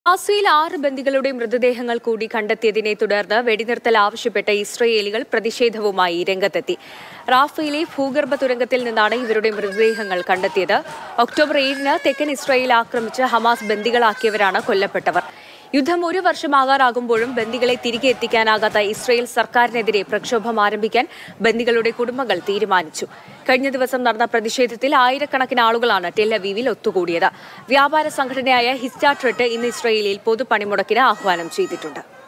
ഗാസയിൽ 6 ബന്ദികളുടെ മൃതദേഹങ്ങൾ കൂടി കണ്ടെത്തിയതിനെ തുടർന്ന് വെടിനിർത്തൽ ആവശ്യപ്പെട്ട ഇസ്രയേലികൾ പ്രതിഷേധവുമായി രംഗത്തെത്തി. റാഫയിലെ ഭൂഗർഭ തുരങ്കത്തിൽ നിന്നാണ് ഇവരുടെ മൃതദേഹങ്ങൾ കണ്ടെത്തിയത്. ഒക്ടോബർ 7-ന് തെക്കൻ ഇസ്രയേൽ ആക്രമിച്ച് ഹമാസ് ബന്ദികളാക്കിയവരാണ് കൊല്ലപ്പെട്ടവർ. യുദ്ധം 1 വർഷമാകാറാകുമ്പോഴും ബന്ദികളെ തിരികെ എത്തിക്കാനാകാത്ത ഇസ്രയേൽ സർക്കാരിനെതിരെ പ്രക്ഷോഭം ആരംഭിക്കാൻ ബന്ദികളുടെ കുടുംബങ്ങൾ തീരുമാനിച്ചു. കഴിഞ്ഞ ദിവസം നടന്ന പ്രതിഷേധത്തിൽ ആയിരക്കണക്കിന് ആളുകളാണ് ടെൽ അവീവിൽ ഒത്തുകൂടിയത്. വ്യാപാര സംഘടനയായ ഹിസ്റ്റാട്രെട്ട് ഇന്ന് ഇസ്രയേലിൽ പൊതുപണിമുടക്കിന് ആഹ്വാനം ചെയ്തിട്ടുണ്ട്.